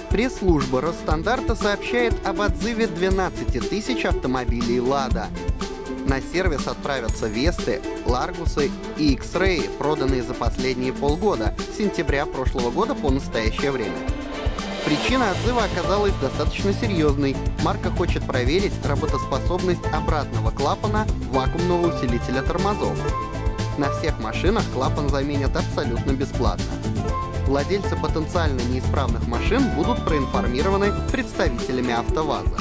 Пресс-служба Росстандарта сообщает об отзыве 12 тысяч автомобилей «Лада». На сервис отправятся «Весты», «Ларгусы» и X-Ray, проданные за последние полгода, с сентября прошлого года по настоящее время. Причина отзыва оказалась достаточно серьезной. Марка хочет проверить работоспособность обратного клапана вакуумного усилителя тормозов. На всех машинах клапан заменят абсолютно бесплатно. Владельцы потенциально неисправных машин будут проинформированы представителями АвтоВАЗа.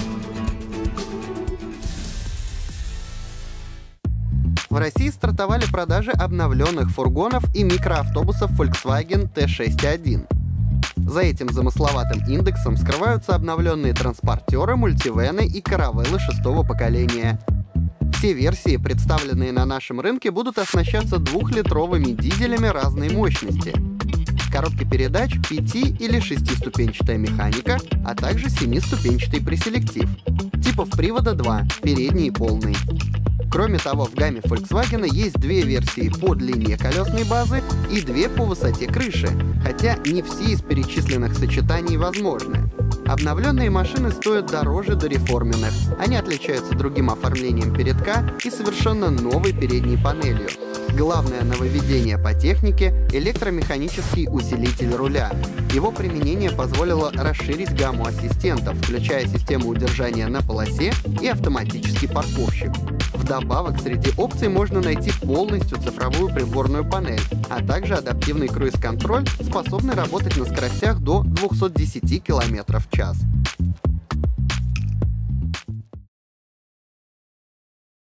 В России стартовали продажи обновленных фургонов и микроавтобусов Volkswagen T6.1. За этим замысловатым индексом скрываются обновленные транспортеры, мультивены и каравеллы 6-го поколения. Все версии, представленные на нашем рынке, будут оснащаться 2-литровыми дизелями разной мощности. Коробки передач 5- или 6-ступенчатая механика, а также 7-ступенчатый преселектив. Типов привода 2, передний и полный. Кроме того, в гамме Volkswagen есть 2 версии по длине колесной базы и 2 по высоте крыши, хотя не все из перечисленных сочетаний возможны. Обновленные машины стоят дороже дореформенных. Они отличаются другим оформлением передка и совершенно новой передней панелью. Главное нововведение по технике — электромеханический усилитель руля. Его применение позволило расширить гамму ассистентов, включая систему удержания на полосе и автоматический парковщик. Вдобавок, среди опций можно найти полностью цифровую приборную панель, а также адаптивный круиз-контроль, способный работать на скоростях до 210 км в час.